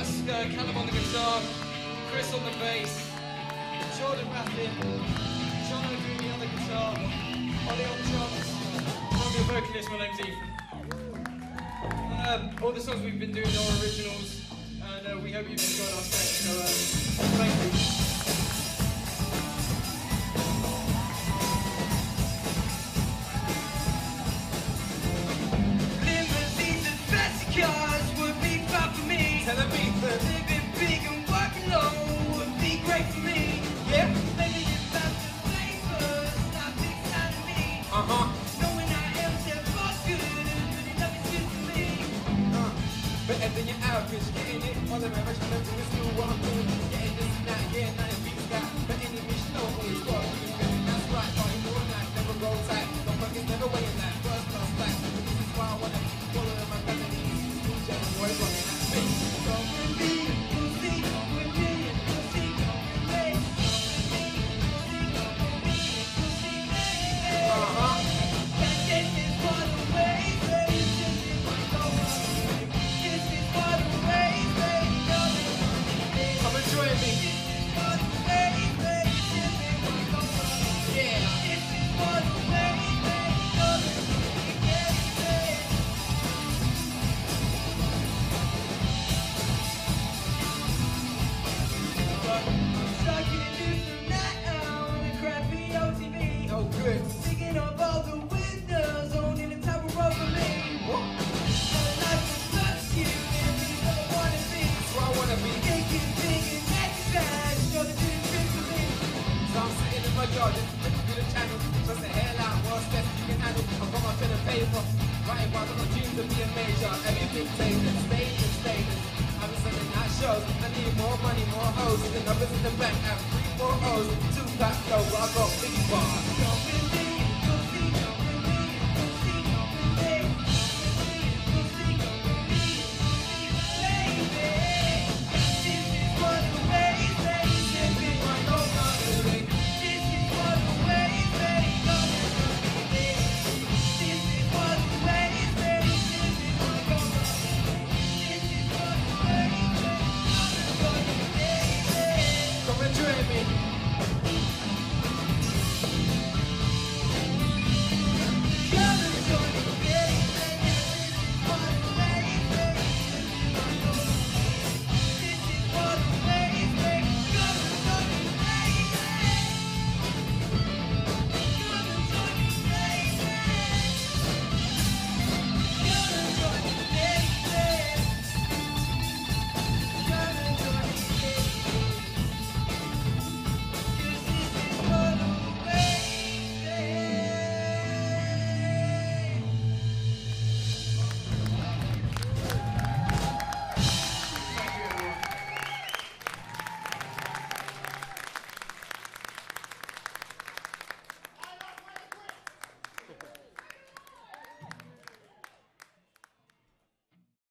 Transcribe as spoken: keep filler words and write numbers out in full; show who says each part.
Speaker 1: that's uh, Callum on the guitar, Chris on the bass, Jordan rapping, John O'Dooney on the guitar, Ollie on drums, I'm your vocalist, my name's Ethan. Um, all the songs we've been doing are originals, and uh, we hope you've enjoyed our set, so uh, thank you.
Speaker 2: Cars would be fun for me.
Speaker 1: Tell me that
Speaker 2: living big and working low would be great for me.
Speaker 1: Yeah.
Speaker 2: Maybe it's about the flavors, not big time to me.
Speaker 1: Uh huh.
Speaker 2: Knowing I am set for good, really love is good for me.
Speaker 1: Uh. Better than your average, getting it on the average. I'm doing this new what I'm doing. Getting this and that, yeah, nothing beats that. But any mission, no always got to be good. That's right, party more night, never roll tight. No fucking never weighing that. First class flight. This is why I wanna follow my family. Boy, running that space.
Speaker 2: Come with me, we'll see, come with me, we'll see, come with me.
Speaker 1: Uh-huh.
Speaker 2: And this is what the way, baby, this is what the way. This is what the way, baby,
Speaker 1: Come and join me.
Speaker 2: this is what the way, baby, this is what the way.
Speaker 1: Yeah.
Speaker 2: This is what the way, baby, baby. Stuck in this now on a crappy O T V.
Speaker 1: No good.
Speaker 2: Picking up all the windows, owning the top of road for me.
Speaker 1: What?
Speaker 2: And I can touch you and be what I wanna be.
Speaker 1: That's what I wanna be.
Speaker 2: Thinking big and exercise, you're the good trick for me.
Speaker 1: So I'm sitting in my yard, just flipping through the channel. Just a hairline, what's best you can handle. I've got my pen and paper. Writing while I've got dreams of being major. Everything taken, status, status. I've been selling out shows. I need more money, more hoes. The numbers in the bank have three more O's. Two packs, so I got big bars.
Speaker 2: Come with